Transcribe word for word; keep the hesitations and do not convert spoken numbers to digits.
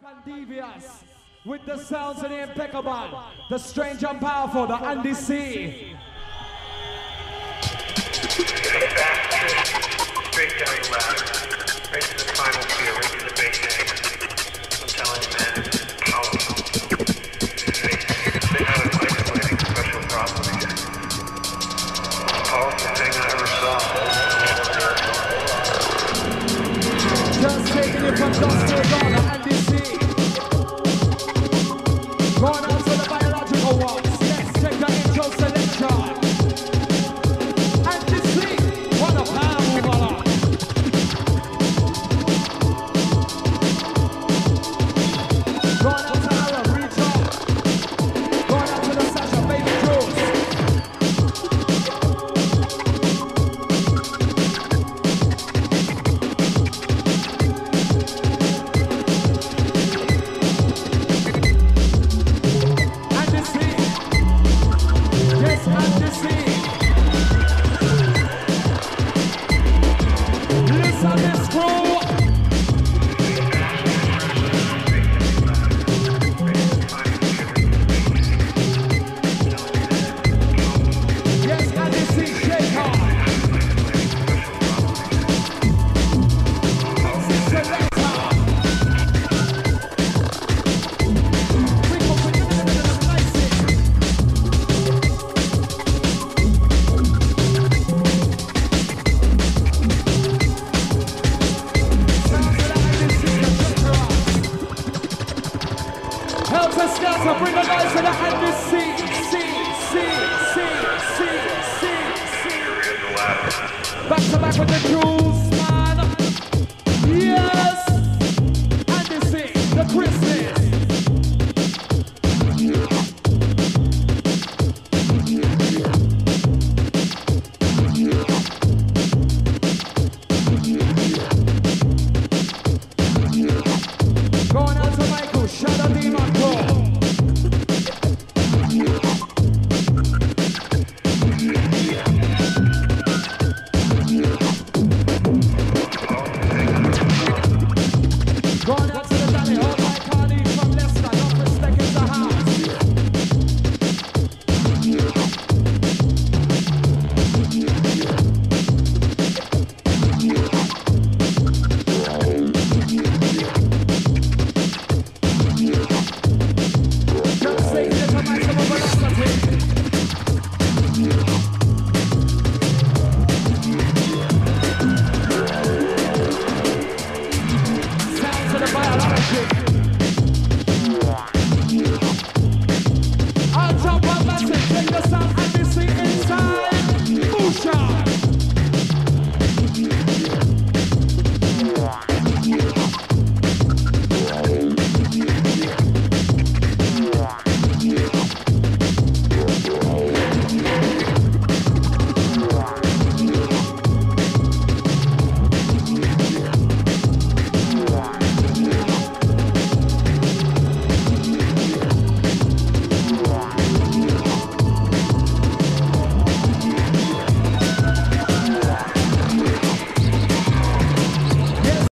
and devious with the sounds of the impeccable, the strange and powerful, the Andy C. Straight down the ladder, right to the final tier, right to the base name. I'm telling you, man, it's powerful. They, they have an isolating special properties. Most powerful thing I ever saw. Just taking it from dust to dawn, the Andy C. Going on to the biological ones. Let's take the intro selection. Andy C. What a power mover. Going on to Aaron, reach up. Going on to the Sasha, baby Jules. Andy C. Yes, Andy C. Listen this crew. Yes, Andy C. Shake on. Selector. We go for you, nice it. Sounds of the Andy C. Shake on. Helter Skelter, bring the noise to the Andy C. C, C, C, C, C, C. Here's the ladder. Back to back with the jewels.